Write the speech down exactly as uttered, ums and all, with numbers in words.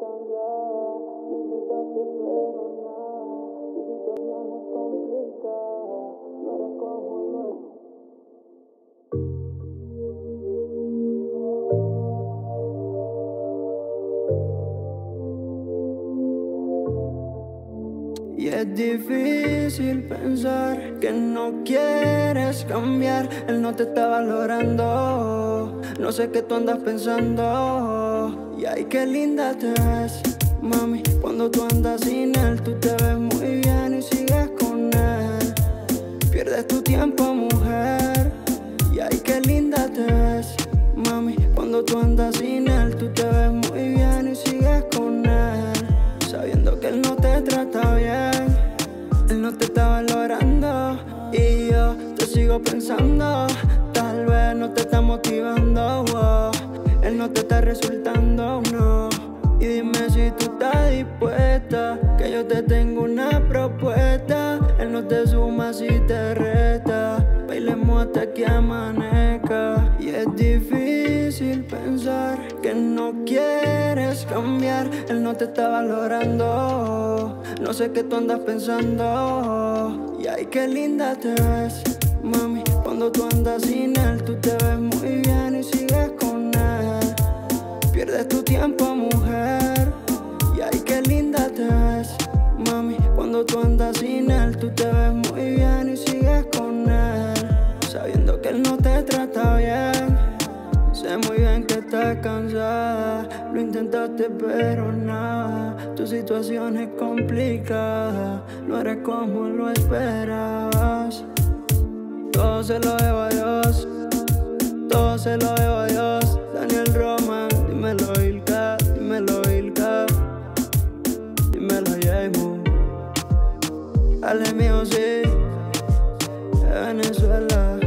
cansada, lo intentaste pero nada, tu situación es complicada, no eres como lo Y es difícil pensar que no quieres cambiar. Él no te está valorando. No sé qué tú andas pensando. Y ay, qué linda te ves, mami. Cuando tú andas sin él, tú te ves muy bien y sigues con él. Pierdes tu tiempo, mujer. Y ay, qué linda te ves, mami. Cuando tú andas sin él, tú te ves muy bien y sigues con él, sabiendo que él no te trata bien, él no te está valorando. Y yo te sigo pensando, tal vez no te está motivando, wow. Él no te está resultando, no. Y dime si tú estás dispuesta, que yo te tengo una propuesta. Él no te suma si te reta, bailemos hasta que amanezca. Y es difícil pensar que no quieres cambiar. Él no te está valorando. No sé qué tú andas pensando. Y ay, qué linda te ves, mami. Cuando tú andas sin él, tú te ves muy bien y sigues con él. Pierdes tu tiempo, mujer. Y ay, qué linda te ves, mami. Cuando tú andas sin él, tú te ves muy bien y sigues con él, sabiendo que él no te trata bien. Sé muy bien que estás cansada, lo intentaste pero nada, tu situación es complicada, no eres como lo esperabas. Todo se lo debo a Dios, todo se lo debo a Dios. Daniel Roman, dímelo Ilka, dímelo Ilka, dímelo Jaymo. Dale mío sí, de Venezuela.